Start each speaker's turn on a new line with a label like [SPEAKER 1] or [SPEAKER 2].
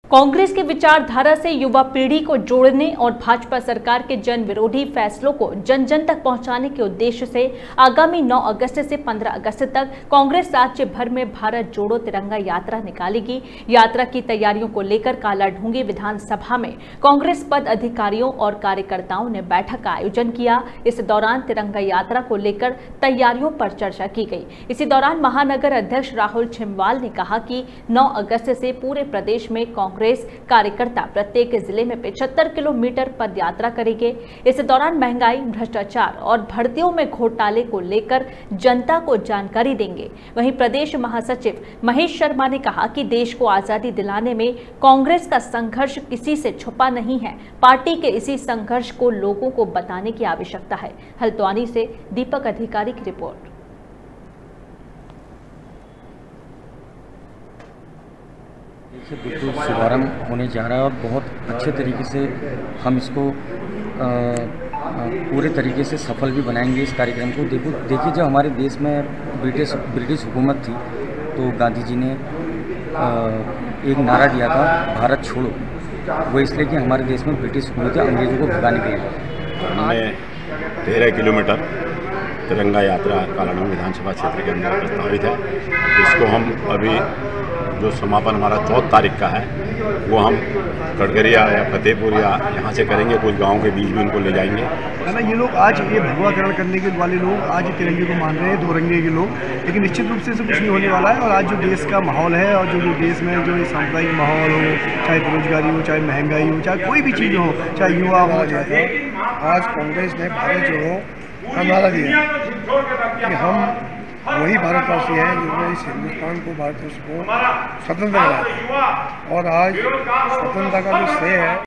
[SPEAKER 1] कांग्रेस की विचारधारा से युवा पीढ़ी को जोड़ने और भाजपा सरकार के जन विरोधी फैसलों को जन जन तक पहुंचाने के उद्देश्य से आगामी 9 अगस्त से 15 अगस्त तक कांग्रेस राज्य भर में भारत जोड़ो तिरंगा यात्रा निकालेगी। यात्रा की तैयारियों को लेकर कालाढूंगी विधानसभा में कांग्रेस पदाधिकारियों और कार्यकर्ताओं ने बैठक का आयोजन किया। इस दौरान तिरंगा यात्रा को लेकर तैयारियों पर चर्चा की गई। इसी दौरान महानगर अध्यक्ष राहुल छिमवाल ने कहा कि 9 अगस्त से पूरे प्रदेश में कांग्रेस कार्यकर्ता प्रत्येक जिले में 75 किलोमीटर पद यात्रा करेंगे। इस दौरान महंगाई, भ्रष्टाचार और भर्तियों में घोटाले को लेकर जनता को जानकारी देंगे। वहीं प्रदेश महासचिव महेश शर्मा ने कहा कि देश को आजादी दिलाने में कांग्रेस का संघर्ष किसी से छुपा नहीं है। पार्टी के इसी संघर्ष को लोगों को बताने की आवश्यकता है। हल्द्वानी से दीपक अधिकारी की रिपोर्ट।
[SPEAKER 2] बिल्कुल शुभारंभ होने जा रहा है और बहुत अच्छे तरीके से हम इसको पूरे तरीके से सफल भी बनाएंगे इस कार्यक्रम को। देखिए जब हमारे देश में ब्रिटिश हुकूमत थी तो गांधी जी ने एक नारा दिया था, भारत छोड़ो। वो इसलिए कि हमारे देश में ब्रिटिश हुकूमत अंग्रेजों को भगाने के लिए।
[SPEAKER 3] हमने 13 किलोमीटर तिरंगा यात्रा कालाढूंगी विधानसभा क्षेत्र के अंदर प्रस्तावित है। इसको हम अभी जो समापन हमारा 14 तारीख का है वो हम कटघरिया या फतेहपुर या यहाँ से करेंगे। कुछ गाँव के बीच भी उनको ले जाएंगे।
[SPEAKER 4] है ना, ये लोग आज ये भगवाकरण करने के वाले लोग आज तिरंगे को मान रहे हैं, दो रंगे के लोग, लेकिन निश्चित रूप से कुछ नहीं होने वाला है। और आज जो देश का माहौल है और जो देश में जो सांप्रदायिक माहौल हो, चाहे बेरोजगारी हो, चाहे महंगाई हो, चाहे कोई भी चीज़ हो, चाहे युवा हो, चाहे आज कांग्रेस ने भारत जोड़ो का नारा दिया कि हम वही भारतवासी हैं जिन्होंने इस हिंदुस्तान को, भारतवर्ष को स्वतंत्र बनाया। और आज स्वतंत्रता का जो श्रेय है